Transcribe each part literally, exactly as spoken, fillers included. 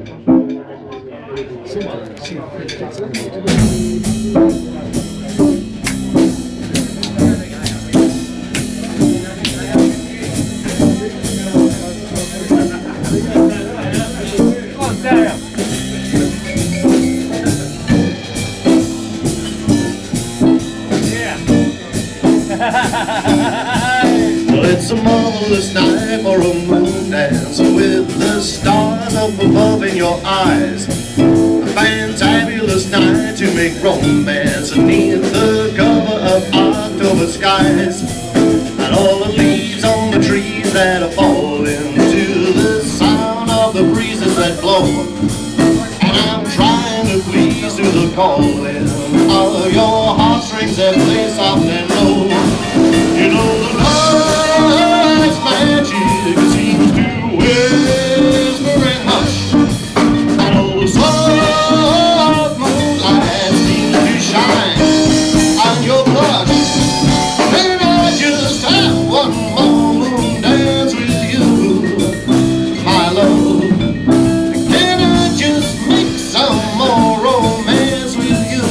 Well, it's a marvelous night for a moon dance with the stars up above in your eyes. A fantabulous night to make romance beneath the cover of October skies. And all the leaves on the trees that are falling to the sound of the breezes that blow. And I'm trying to please to the calling of your heartstrings that play soft and low. You know the night's magic seems to whisper and hush, and all the soft moonlight seems to shine on your blush. Can I just have one more moon dance with you, my love? Can I just make some more romance with you,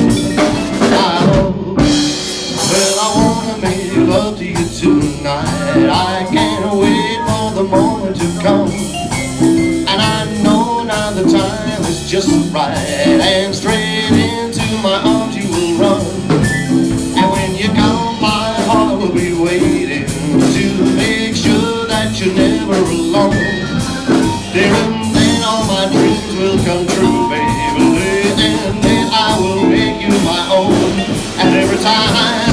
my love? Well, I wanna make love to you tonight. I can't wait for the moment to come, and I know now the time is just right, and straight into my arms you will run. And when you come, my heart will be waiting to make sure that you're never alone. There and then all my dreams will come true, baby, and then I will make you my own. And every time I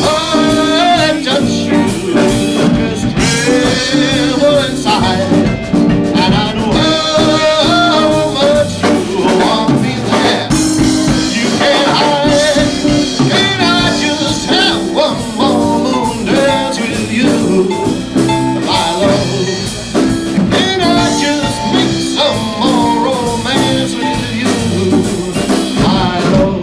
touch you, just tremble inside, and I know how much you want me there. You can't hide. Can I just have one more moon dance with you, my love? Can I just make some more romance with you, my love?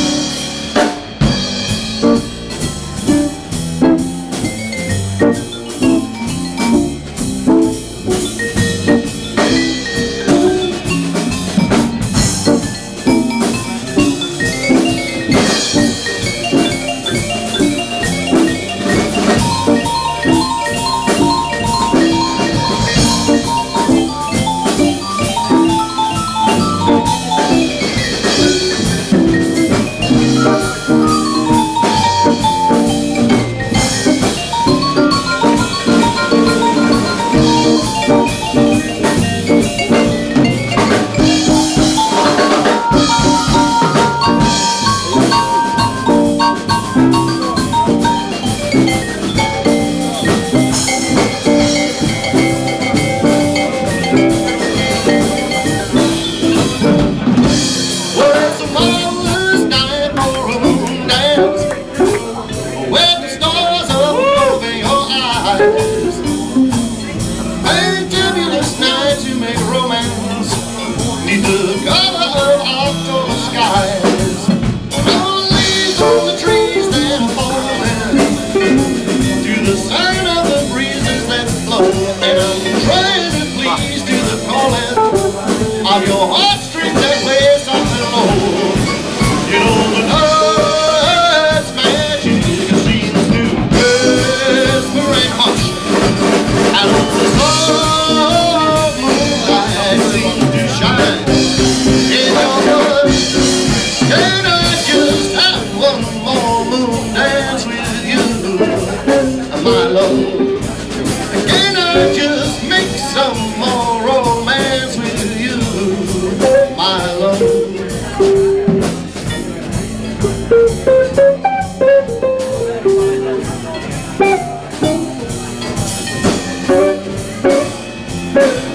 Fantabulous night to make romance neath the cover of October skies. No leaves on the trees that are falling to the sound of the breezes that blow. And I'm trying to please to the calling of your heartstrings that play soft and low. You know the night's magic seems to whisper and hush, and all the soft moonlight seems to shine in your blood. Can I just have one more moon dance with you, my love? Can I just make some more romance with you, my love?